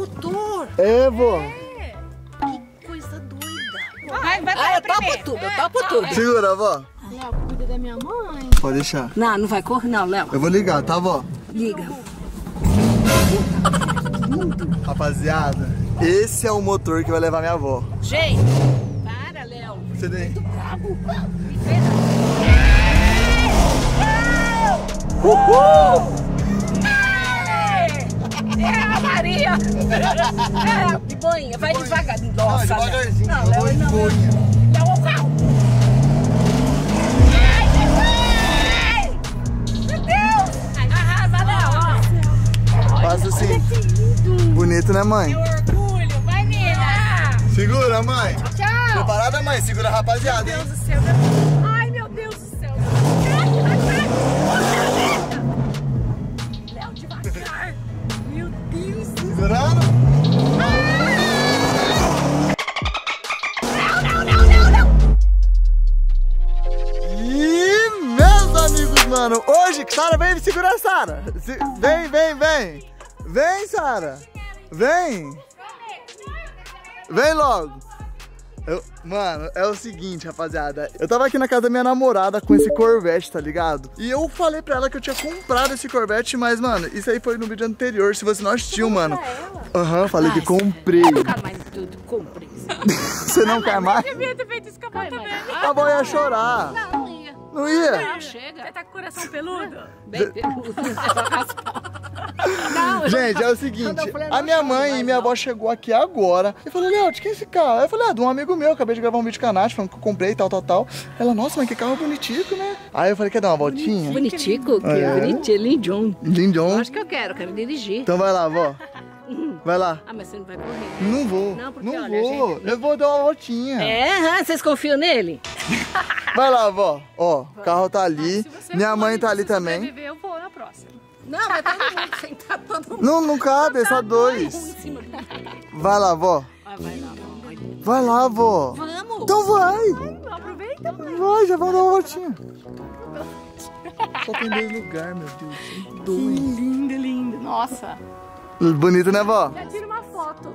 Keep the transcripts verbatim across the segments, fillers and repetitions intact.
motor. É, vó. É. Que coisa doida. Vai, vai, Ah, eu vai topo tudo, eu topo tudo. Segura, vó. Léo, cuida da minha mãe. Pode deixar. Não, não vai correr não, Léo. Eu vou ligar, tá, vó? Liga. Rapaziada, esse é o motor que vai levar minha avó. Gente, para, Léo. Você tem? Bravo. Me vê não. Uhul! É a Maria! É, de boinha, vai devagar. Nossa, Não, devagarzinho. Não, eu Léo, vou de não. boinha. Léo, o carro! Ai, meu Deus! Arrasa, Léo, ó. Passa assim. Bonito, né, mãe? Meu orgulho, vai nela. Segura, mãe. Tchau. Preparada, mãe? Segura a rapaziada, hein? Meu Deus do céu. Meu... Ai, meu Deus do céu. Léo, devagar. Meu Deus. Segurando? Não, não, não, não, não. E meus amigos, mano, hoje, Sara, vem me segurar, Sara. Se- Vem, vem, vem. Vem, Sara. Vem. Vem logo. Eu- mano, é o seguinte, rapaziada. Eu tava aqui na casa da minha namorada com esse Corvette, tá ligado? E eu falei pra ela que eu tinha comprado esse Corvette, mas, mano, isso aí foi no vídeo anterior. Se você não assistiu, mano. Aham, falei que comprei. Não quero mais tudo, compre isso. Você não quer mais? Devia ter feito isso com a mãe também. A avó ia chorar. Não ia. Não ia? Não, chega. Você tá com o coração peludo? Bem peludo. É só raspar. Não, Gente, é o Quando seguinte, eu falei, a não minha choro mãe mais, e minha não. avó chegou aqui agora e falou, Léo, de quem é esse carro? Aí eu falei, ah, de um amigo meu, acabei de gravar um vídeo com a Nath, falando que eu comprei, tal, tal, tal. Ela, nossa, mas que carro bonitico, né? Aí eu falei, quer dar uma voltinha? Bonitico, que É. bonitinho, lindão. Lindão. Acho que eu quero, quero dirigir. Então vai lá, vó. Vai lá. Ah, mas você não vai correr. Não vou. Não, porque olha, vou. Eu vou dar uma voltinha. É, aham, vocês confiam nele? Vai lá, vó. Ó, o carro tá ali. Se você Minha for mãe e tá ali você também. sobreviver, eu vou na próxima. Não, vai todo mundo sentar, todo mundo Não, não cabe, é só em dois. cima do... Vai lá, vó. Ah, vai lá, vai. Vai lá, vó. Vamos! Então vai. Não aproveita, mãe. Vai, já vamos dar uma voltinha. Só tem dois lugares, meu Deus. Dois. Lindo, lindo. Nossa. Bonito, né, vó? Já tira uma foto.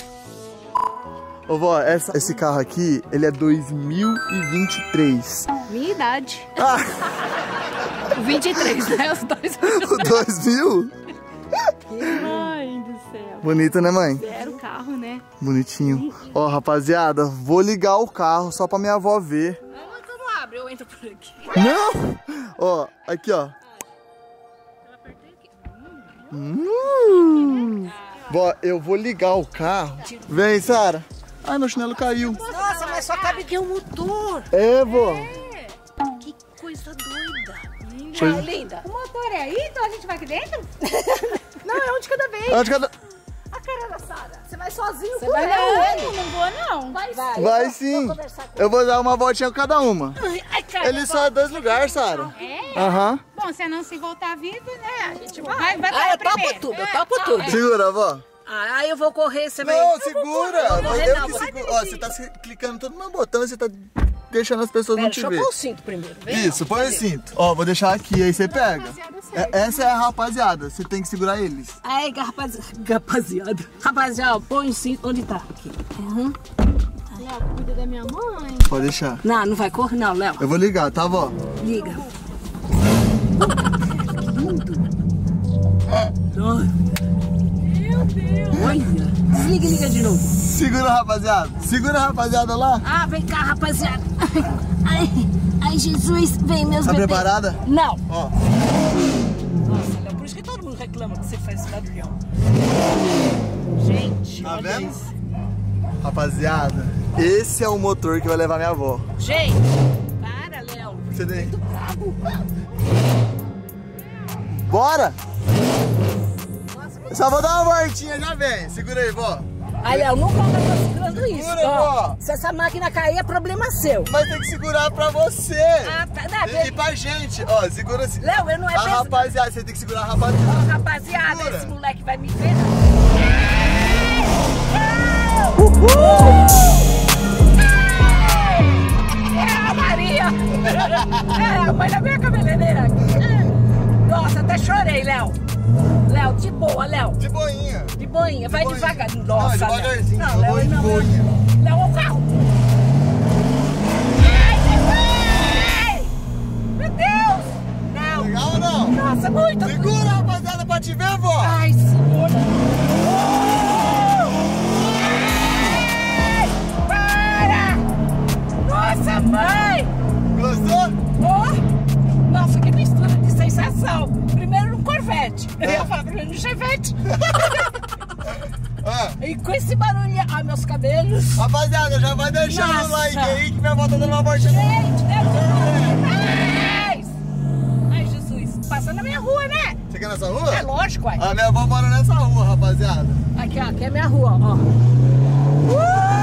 Ô, vó, essa- esse carro aqui, ele é dois mil e vinte e três. Minha idade. Ah, vinte e três, né? Os dois. o dois mil? Ai, do céu. Bonito, né, mãe? Zero carro, né? Bonitinho. Ó, rapaziada, vou ligar o carro só pra minha avó ver. Não, tu não abre, eu entro por aqui. Não! Ó, aqui, ó. Hum. Vó, eu vou ligar o carro. Vem, Sara. Ai, meu chinelo caiu. Nossa, mas só cabe aqui o motor. É, vó. Que coisa doida. Pois- Ai, linda. O motor é aí, então a gente vai aqui dentro? Não, é um de cada vez. Onde cada... A cara da Sara. Você vai sozinho Você com vai ela? levar ele? Não, não vou não. Vai, vai. Vai eu vou- sim. Vou conversar com Eu vou dar uma voltinha com cada uma. ele. Ai, cara. Ele só é dois lugares, Sara. É? Aham. Bom, se não se voltar viva, né? A gente vai. Vai, vai Ah, eu pra topo primeiro. tudo, eu topo tudo. Segura, vó. Ah, aí eu vou correr, você vai... Não, segura. Eu vou correr, Eu não, que vou- seguro. Ó, você tá se- clicando todo no botão e você tá deixando as pessoas Pera, não deixa te eu ver. pôr o cinto primeiro. Vem. Isso, põe o cinto. Ó, vou deixar aqui, aí você pega. É- essa é a rapaziada, você tem que segurar eles. Aí, rapaz... rapaziada. Rapaziada, põe o cinto onde tá. Aqui. Uhum. Léo, cuida da minha mãe. Pode deixar. Não, não vai correr não, Léo. Eu vou ligar, tá, vó? Liga. Meu Deus. Olha. Desliga e liga de novo. Segura, rapaziada. Segura, rapaziada, lá. Ah, vem cá, rapaziada. Ai, ai, Jesus. Vem, meus Tá bebês. preparada? Não. Ó. Nossa, Léo, por isso que todo mundo reclama que você faz esse barulhão. Gente, Tá olha vendo? isso. Rapaziada, esse é o motor que vai levar minha avó. Gente, para, Léo. Você tem? Bravo. Bora! Eu só vou dar uma voltinha, já vem. Segura aí, vó. Aí, Léo, nunca mais tô segurando isso. Segura, Ó, vó. se essa máquina cair, é problema seu. Mas tem que segurar pra você. Ah, tá. Não, E, e pra gente, ó, segura assim. Léo, eu não é A pesado. rapaziada, você tem que segurar a rapaziada. Ó, rapaziada, Segura. esse moleque vai me ver. É a Maria! É a mãe da minha cabeleireira. Nossa, até chorei, Léo. Léo, de boa, Léo. De boinha. De boinha, vai boinha. devagar. Não, Nossa, devagarzinho, Léo. eu Não, vou Léo, de não, boinha. Léo, o carro. Ai, meu Deus! Não! Legal ou não? Nossa, muito! Segura, rapaziada, pra te ver, vó. Ai, segura! Ai, para! Nossa, mãe! Gostou? Oh! Nossa, que mistura de sensação! Primeiro no Corvette, eu É. ia falar primeiro no Chevette. Ah, E com esse barulho, ai, meus cabelos. rapaziada, já vai deixando o Nossa. like aí que minha avó tá dando uma voltinha. Gente, é demais! Ai, Jesus, passa na minha rua, né? Você quer nessa rua? É lógico, ai. A minha avó mora nessa rua, rapaziada. Aqui, ó, aqui é minha rua, ó. Uh!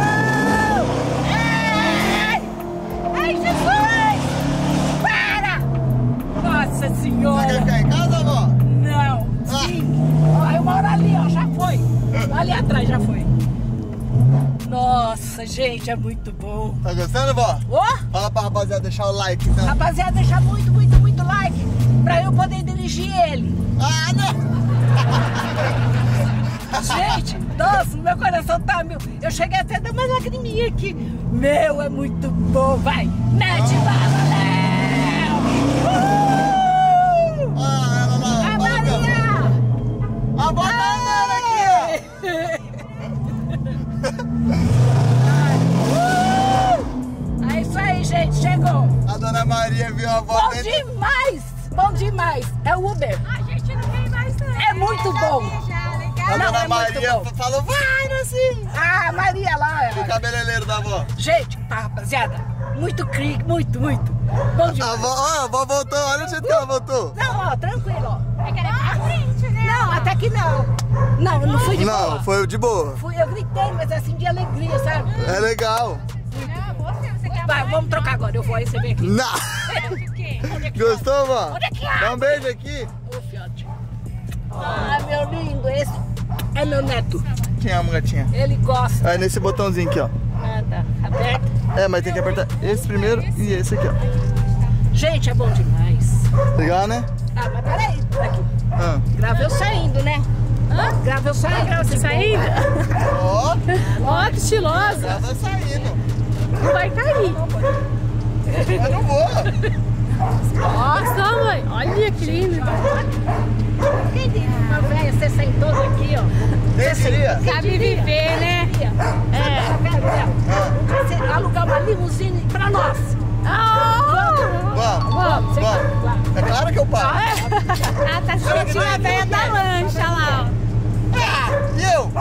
Ai! Ai, Jesus! Para! Nossa Você quer Senhora! ficar em casa, avó? Não, sim. Ó, eu moro ali, ó, já foi. Ali atrás já foi. Nossa, gente, é muito bom. Tá gostando, vó? Ó, Fala pra rapaziada deixar o like, então. rapaziada, deixa muito, muito, muito like pra eu poder dirigir ele. Ah, não! Gente, nossa, meu coração tá mil. Eu cheguei até a dar uma lagriminha aqui. Meu, é muito bom. Vai, mete bala, Léo! Uh! Ah, ela lá. A fala, meu. Maria! A avó tá andando aqui, Uh! É isso aí, gente, chegou. ó. A dona Maria viu a avó Bom dentro. demais, bom demais. É o Uber. A gente não vem mais não. É muito bom. Já, A legal. Não, dona é muito Maria bom. falou, vai, assim. Ah, Maria lá. O ela- cabeleireiro da avó. Gente, tá, rapaziada, muito clique, muito, muito. Bom A demais. avó, ó, a avó voltou, olha o jeito que ela voltou. Não, ó, tranquilo, ó. É que era pra frente, né? Não, até que não. Não, eu não fui de Não, boa. foi de boa. Fui, eu gritei, mas assim, de alegria, sabe? É legal. Não, você, você quer Vai, vamos trocar agora, eu vou, aí você vem aqui. Não. Onde que? Gostou, vó? Onde é que Dá um beijo aqui. Ô, fiote. Ah, meu lindo, esse é meu neto. Quem ama, gatinha? Ele gosta. Aí nesse botãozinho aqui, ó. Ah, tá. Aperta. É, mas tem que apertar esse primeiro e esse aqui, ó. Gente, é bom demais. Legal, né? Ah, mas peraí. Aqui. Ah. Grava eu saindo, né? Hã? Grava eu saindo. Grava você saindo? Ó, Ó, que estilosa. tava saindo. Não vai cair. Mas não vou. Nossa, mãe. Olha que lindo. Uma velha, você sentou aqui, ó. Quem queria? Sabe viver, né? É. Você alugar uma limusine pra nós. Vamos, Vamos, você vamos. vai. É claro que eu pago. Ah, tá sentindo a velha da lancha lá, ó. E eu?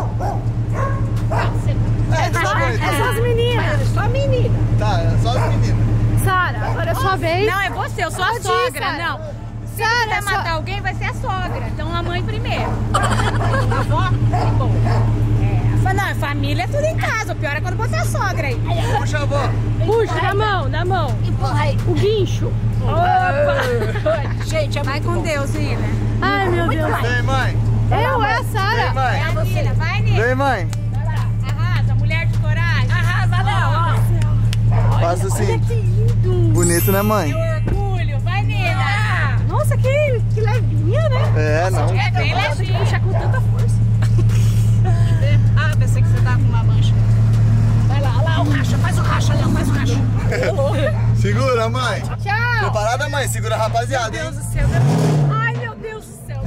É, tá bonito. É só as meninas. Mas é só menina. Tá, é só as meninas. Sara, agora é sua vez. Não, é você, eu sou a Pode ir, sogra. Sara. Não. Se você matar alguém, vai ser a sogra. Então a mãe primeiro. A avó, que bom. Mas não, família é tudo em casa. O pior é quando você é a sogra aí. Puxa, avó. Puxa, na mão, na mão. Empurra aí. O guincho. Opa! Gente, é Vai muito com bom. Deus, Nina. Ai, meu Deus. Vem, mãe. Eu, é a Vem, Sara. mãe. É a Nina. Vai, Nina. Vem, mãe. Arrasa, mulher de coragem. Arrasa, Léo. Faça assim. Que lindo. Bonito, né, mãe? Orgulho. Vai, Nina. Nossa, que, que levinha, né? É, não. É bem levinho. Puxar com tanta força. Ah, pensei que você tava com uma mancha. Vai lá, olha lá o racha. Faz o racha, Léo. Faz o racha. Segura, mãe. Tchau. Preparada, mãe? Segura a rapaziada, Meu hein? Deus do céu. Ai, meu Deus do céu.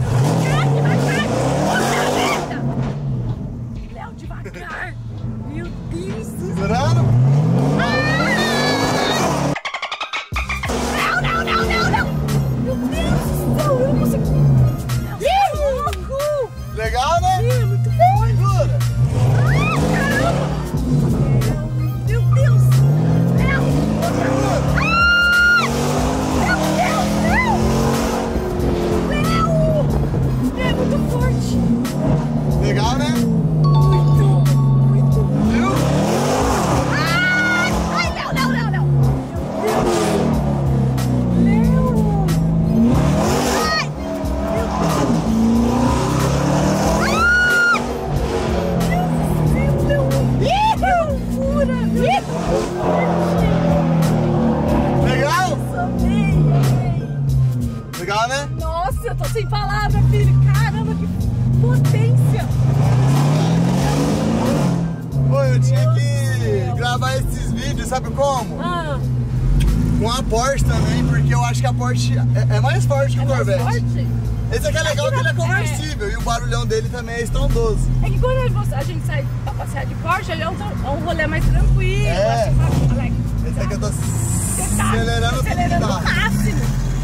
Léo, devagar. Meu Deus do céu. Segurando? Não, não, não, não, não. Meu Deus do céu. Eu não consegui. Que louco. Legal, né? É muito bom. Segura. Ai, caramba. Meu Deus. Léo. Ai. Meu Deus, Léo. Léo. É muito forte. Legal, né? Muito. você sabe como? Ah, Com a Porsche também, porque eu acho que a Porsche é, é mais forte que o Corvette. forte? Esse aqui é legal que ele é conversível e o barulhão dele também é estrondoso. É que quando a gente sai pra passear de Porsche, ele é um, é um rolê mais tranquilo. É. Assim, sabe, Alex? Esse aqui eu tô Você tá acelerando tudo acelerando que no dá. máximo.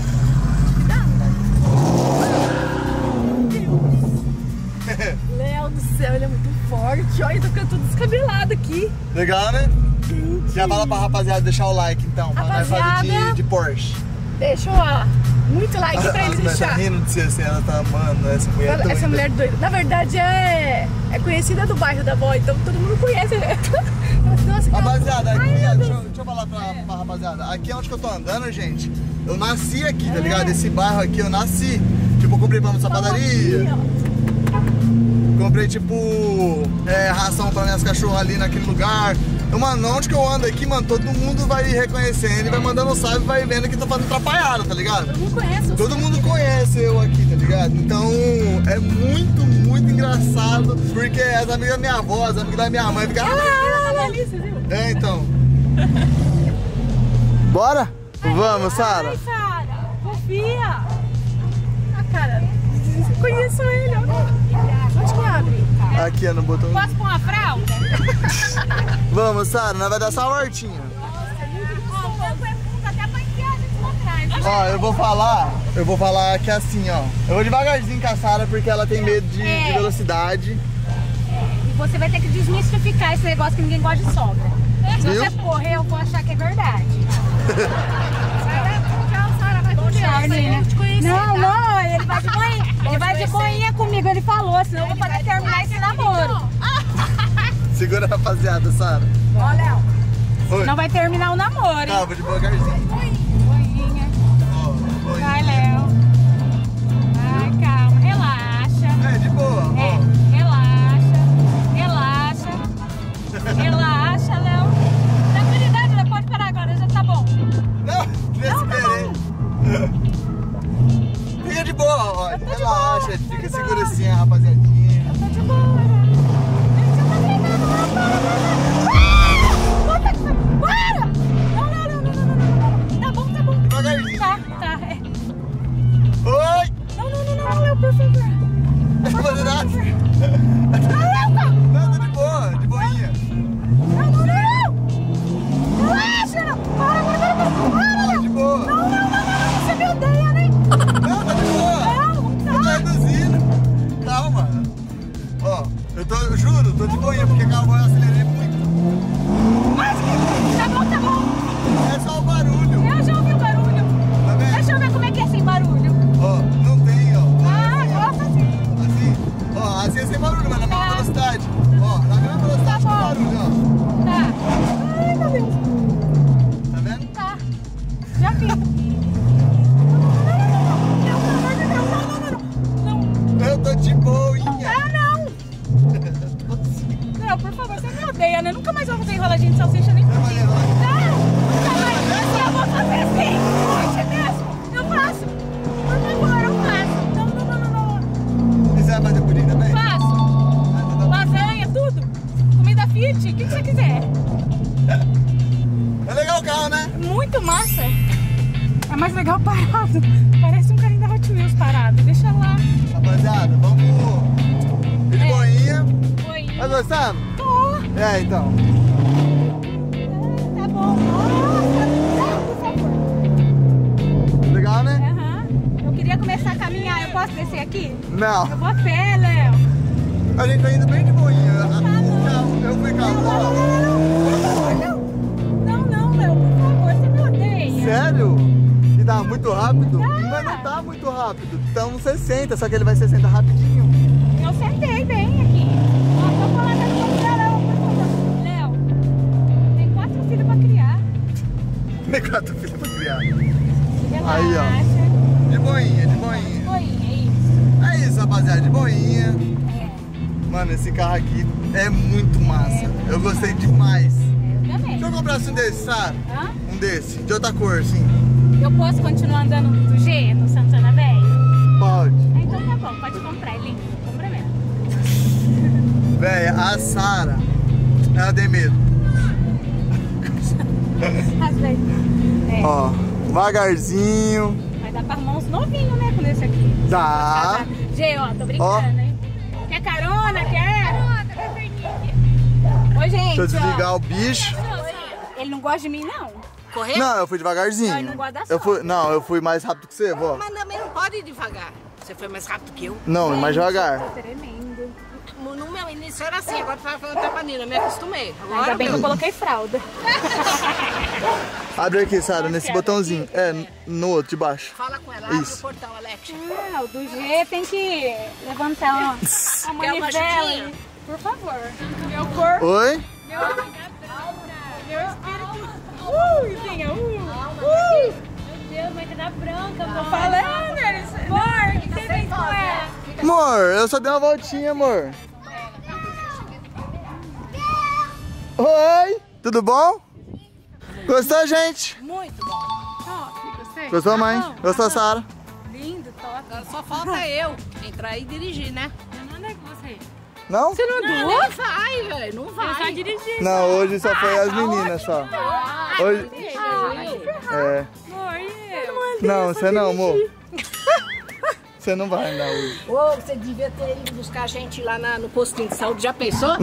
Léo do céu, ele é muito forte. Olha, tá ficando tudo descabelado aqui. Legal, né? Já fala pra rapaziada deixar o like então, pra nós fazer de, Rapaziada. de Porsche. Deixa eu, ó, muito like pra eles Ela tá deixar. rindo de ser assim, ela tá, mano, essa mulher é doida. Essa mulher doida. Na verdade, é, é conhecida do bairro da avó, então todo mundo conhece. Nossa, que Rapaziada, Ai, aqui, meu ó, Deus. deixa, eu, deixa eu falar pra, pra rapaziada. Aqui é onde que eu tô andando, gente. Eu nasci aqui, tá ligado? Esse bairro aqui eu nasci. Tipo, eu comprei pão nessa padaria. Aqui, ó. Comprei, tipo, é, ração pra minhas cachorras ali naquele lugar. Eu, mano, onde que eu ando aqui, mano, todo mundo vai reconhecendo e vai mandando um salve, vai vendo que tô fazendo atrapalhada, tá ligado? Eu não conheço. Todo mundo conhece eu aqui, tá ligado? Então é muito, muito engraçado, porque as amigas da minha avó, as amigas da minha mãe ficam... Ah, tá delícia, viu? É, então. Bora? Vamos, Sara. Ai, Sara, confia. Ah, cara, eu conheço ele. Onde que abre? Aqui, ó, no botão. Posso pôr uma fralda? Vamos, Sara, nós vai dar só uma hortinha. Ó, o banco é fundo até pra enfiar a gente lá atrás. Ó, eu vou falar, eu vou falar que é assim, ó. Eu vou devagarzinho com a Sara porque ela tem medo de, É. de velocidade. E você vai ter que desmistificar esse negócio que ninguém gosta de sogra. Se Viu? você correr, eu vou achar que é verdade. Tchau, Sara, vai com Deus. Charlie, te conhecer, Não, tá? não, ele vai de boinha. Ele vai de boinha comigo, ele falou, senão eu vou poder terminar esse namoro. Segura, rapaziada, Sara. Ó, Léo. Oi. Não vai terminar o namoro, hein? Calma, devagarzinho. Boinha. Ó, oi. Vai, Léo. Vai, calma, relaxa. É, de boa. É, Ó. relaxa. Relaxa. Relaxa, Léo. Tranquilidade, Léo, pode parar agora, já tá bom. Não, esperei. Fica de boa, ó. Relaxa, fica segura assim, rapaziadinha. Tá de boa, né? Para! Não, não, não, não, não, não. Tá bom, tá bom. Devagarzinho. Tá, tá. É. Oi! Não, não, não, não, Léo, por favor. Não vai fazer nada. Não, Não, tá de boa, de boinha. não, não, não. Relaxa, não. Para, para, para, para. Para, Ó, Léo. de boa. Não, não, não, não, você me odeia, né? Não, tá de boa. Não, não Eu tô tá. reduzindo. Calma. Ó, eu tô, eu juro, tô de boinha, porque calma, eu acelerei muito. Mas, tá bom, tá bom. É só o barulho. Eu já ouvi o barulho. Tá vendo? Deixa eu ver como é que é sem barulho. Ó, não tem, ó. Ah, gosta assim. Assim, ó, assim é sem barulho, mas na mesma Tá. velocidade. Ó, na mesma velocidade Tá com bom. barulho, ó. Tá. Ai, meu Deus. Tá vendo? Tá. Já vi. Não, Eu tô de boinha. ah, não. Não, por favor, você me odeia, né? Nunca mais vou fazer enroladinho de salsicha nem Vai comigo. levar. Não, nunca mais. Eu vou fazer assim. Hoje mesmo. Eu faço. Por favor, eu faço. Não, não, não, não, não. E você vai fazer pudim também? Faço. Ah, então tá bom. Lasanha, tudo. Comida fit, o que, que você quiser. É legal o carro, né? Muito massa. É mais legal parado. Parece um carinho da Hot Wheels parado. Deixa lá. Rapaziada, vamos ir de É. boinha. Oi. Tá gostando? Tô. É, então. Tá bom. Nossa, por favor. Legal, né? Aham. Eu queria começar a caminhar. Eu posso descer aqui? Não. Eu vou a pé, Léo. A gente tá indo bem de boinha. Tá O bom. carro, eu fui Não, calmo. não, não, não, não, não, não, Léo, por favor, você me odeia. Sério? E tá muito rápido? Tá. Mas não tá muito rápido. Tá uns sessenta, só que ele vai sessenta rapidinho. Eu sentei bem aqui. Ó, tô falando que eu vou Léo, por favor. Léo, tem quatro filhos pra criar. Nem quatro filhos pra criar. Relaxa. Aí, ó. De boinha, de boinha. Oi, é isso. É isso, rapaziada, de boinha. É, Mano, esse carro aqui é muito massa. Eu gostei demais. eu também. Se eu comprasse um desse, sabe? Hã? Um desse, de outra cor, assim. Eu posso continuar andando do G no Santana Velho? Pode. Ah, então tá bom, pode comprar, é lindo. Compra mesmo. Véia, a Sara, ela tem medo. Rasguei. É. Ó, devagarzinho. Vai dar pra arrumar uns novinhos, né, com esse aqui. Tá. Gê, ó, tô brincando, Ó. hein? Quer carona? Quer? Carona, quer perninha. Oi, gente, Deixa eu desligar ó. o bicho. Ele não gosta de mim, não. Correr? Não, eu fui devagarzinho. Não, ele não gosta da eu fui, sogra. não, eu fui mais rápido que você, vó. Mas também não pode ir devagar. Você foi mais rápido que eu. Não, mais devagar. Tremendo. No, no meu início era assim, agora tu vai falando pra Nina, me acostumei. Agora Ainda bem que eu coloquei fralda. Abre aqui, Sara, nesse botãozinho. É, no outro, de baixo. fala com ela, abre Isso. o portão, Alex. Ah, o do G tem que levantar ó, a Quer uma manivela. ajudinha? aí. Por favor. Meu corpo, Oi? meu, meu espírito. Uh, Zinha, uh, uh. Meu Deus, vai te dar branca. Tô falando, eles... Amor, o que você fez com ela? Amor, eu só dei uma voltinha, amor. Oi, tudo bom? Gostou, gente? Muito bom. Gostei? Gostou, mãe? Gostou, Sara? Lindo, top. Agora só falta eu entrar e dirigir, né? Eu não andei com você. Não? Você não andou? Não vai, velho, não Eu vai. só dirigi. Não, hoje só foi as meninas só. Hoje... É. Amor, e eu? Não, você não, amor. Você não vai andar hoje. Ô, você devia ter ido buscar a gente lá na- no postinho de saúde, já pensou?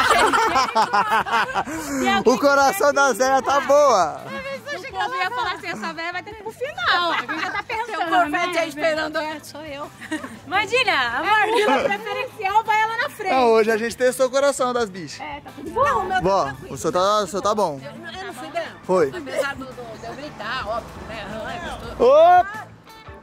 O coração da Zéia tá boa. O povo ia falar assim, essa velha vai ter que ir pro final. A gente já tá Seu pensando, Corvette aí né? esperando, é, sou eu. Imagina, a Marvila preferencial vai ela na frente. Não, hoje a gente testou o coração das bichas. É, tá tudo bom. Não, o meu Vó, tá tranquilo. o seu tá, o seu tá bom. Eu, não- eu não fui dela. Foi. Apesar do, do, de eu gritar, óbvio, né? Ai, gostou. Opa!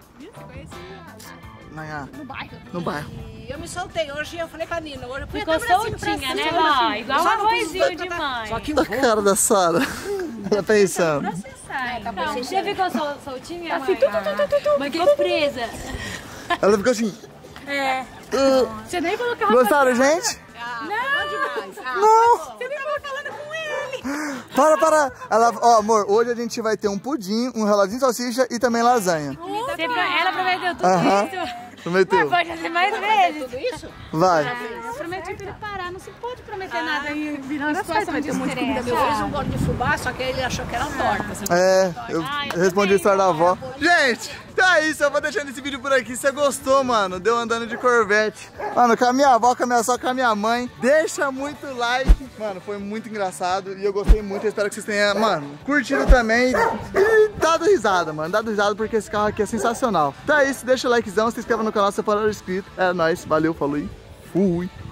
Nanhá, No bairro. no bairro. E eu me soltei hoje e eu falei pra Nina, hoje eu fui Ficou até Brasil pra soltinha, né, cima, vó? filho. Igual Só um não fiz arrozinho dois de pra- mãe. Só que A cara da Sara. Ela pensando. Não, você ficou sol, soltinha, mãe? Mas ficou presa. Ela ficou assim. É. "Uh". Você nem falou que a Gostaram, gente? Ah, não. Demais. Ah, Não! Você nem falou falando com ele. Para, para! Ela, ó, amor, hoje a gente vai ter um pudim, um reloginho de salsicha e também lasanha. Você, ela prometeu tudo Aham. isso. Prometeu? Pode fazer mais vezes. tudo isso? Vai. Eu prometi pra ele parar, não se pode prometer nada e virar as costas, vai ter muito Meu fez um bolo de fubá, só que ele achou que era torta. Você É, eu respondi a história da avó. Gente, então é isso, eu vou deixando esse vídeo por aqui. Se você gostou, mano, deu andando de Corvette. Mano, com a minha avó, com a minha sogra, com a minha mãe. Deixa muito like. Mano, foi muito engraçado e eu gostei muito. Eu espero que vocês tenham, mano, curtido também e dado risada, mano. Dado risada porque esse carro aqui é sensacional. Então é isso, deixa o likezão, se inscreva no canal se for inscrito. É nóis, valeu, falou e fui.